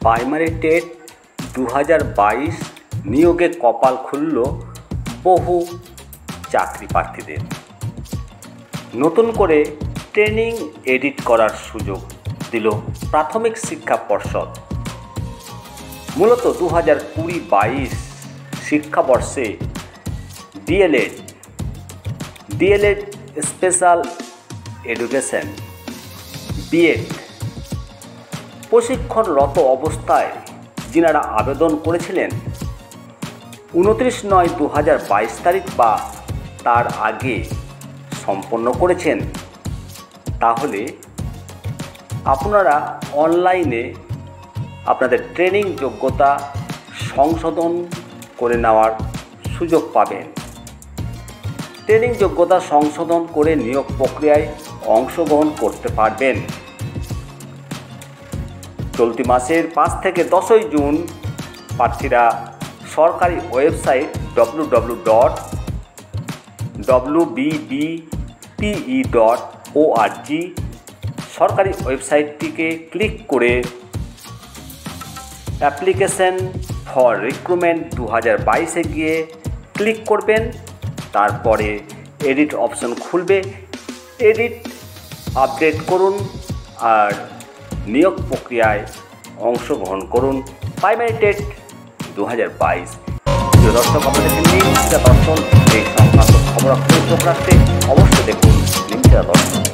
Primary TET 2022 নিয়োগে কপাল খুলল বহু চাকরি প্রার্থীদের। নতুন করে ট্রেনিং এডিট করার সুযোগ দিল প্রাথমিক শিক্ষা পর্ষদ। মূলত 2020-22 শিক্ষাবর্ষে ডিএলএড স্পেশাল এডুকেশন বিএড প্রশিক্ষণরত অবস্থায় যিনারা আবেদন করেছিলেন 29/9/2022 তারিখ বা তার আগে সম্পন্ন করেছেন, তাহলে আপনারা অনলাইনে আপনাদের ট্রেনিং যোগ্যতা সংশোধন করে নেওয়ার সুযোগ পাবেন। ট্রেনিং যোগ্যতা সংশোধন করে নিয়োগ প্রক্রিয়ায় অংশগ্রহণ করতে পারবেন। চলতি মাসের 5 থেকে 10 জুন প্রার্থীরা সরকারি ওয়েবসাইট www.wbbpe.org সরকারি ওয়েবসাইটটিকে ক্লিক করে অ্যাপ্লিকেশন ফর রিক্রুটমেন্ট 2022-এ গিয়ে ক্লিক করবেন। তারপরে এডিট অপশন খুলবে, এডিট আপডেট করুন আর নিয়োগ প্রক্রিয়ায় অংশগ্রহণ করুন। Primary TET 2022। প্রিয় দর্শক, আপনাদের নিমচা দর্শন এই সংক্রান্ত খবর চোখ রাখতে অবশ্যই দেখুন নিমচা দর্শন।